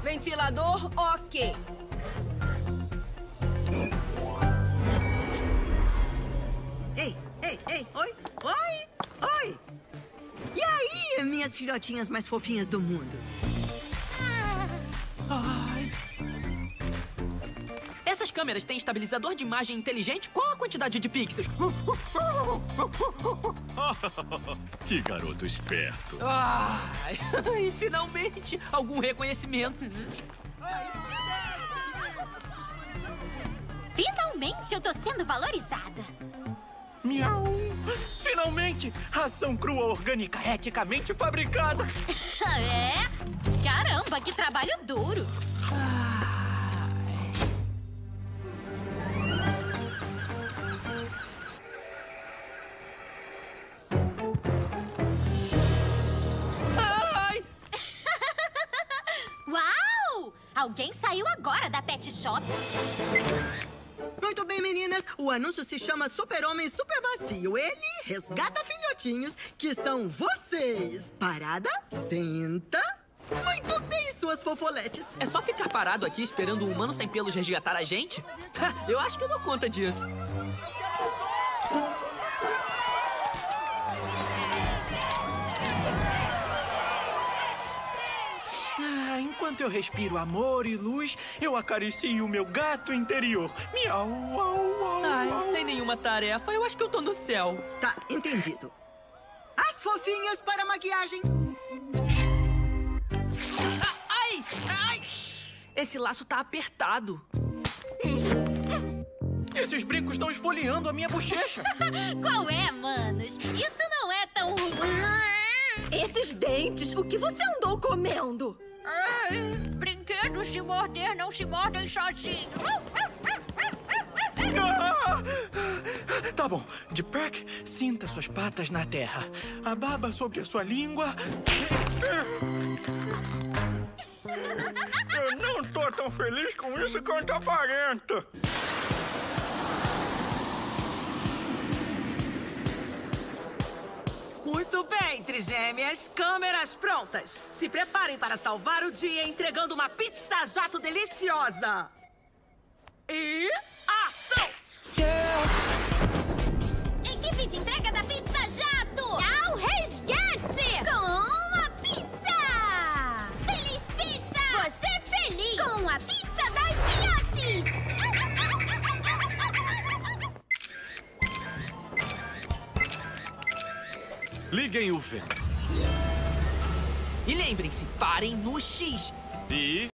Ventilador, ok. Ei, oi! E aí, minhas filhotinhas mais fofinhas do mundo? Ai. Essas câmeras têm estabilizador de imagem inteligente? Qual a quantidade de pixels? Que garoto esperto. Ai, e finalmente, algum reconhecimento. Finalmente eu tô sendo valorizada. Miau! Finalmente! Ração crua orgânica eticamente fabricada! É? Caramba, que trabalho duro. Ai! Uau! Alguém saiu agora da pet shop? Muito bem, meninas. O anúncio se chama Super-Homem Super Macio. Ele resgata filhotinhos, que são vocês. Parada, senta. Muito bem, suas fofoletes. É só ficar parado aqui esperando um humano sem pelos resgatar a gente? Eu acho que eu dou conta disso. Enquanto eu respiro amor e luz, eu acaricio o meu gato interior. Miau, au, au, Ai, au. sem nenhuma tarefa, eu acho que eu tô no céu. Tá, entendido. As fofinhas para maquiagem. Ai! Ai! Esse laço tá apertado. Esses brincos estão esfoliando a minha bochecha. Qual é, manos? Isso não é tão... Esses dentes, o que você andou comendo? Brinquedos de morder não se mordem sozinhos. Ah! Tá bom. De Perk, sinta suas patas na terra. A baba sobre a sua língua. Eu não tô tão feliz com isso quanto aparenta. Muito bem, trigêmeas. Câmeras prontas. Se preparem para salvar o dia entregando uma pizza jato deliciosa. E... ação! Equipe de entrega da Pizza Jato! Ao resgate! Com a pizza! Feliz Pizza! Você feliz! Com a pizza das filhotes! Liguem o vento. E lembrem-se, parem no X. E...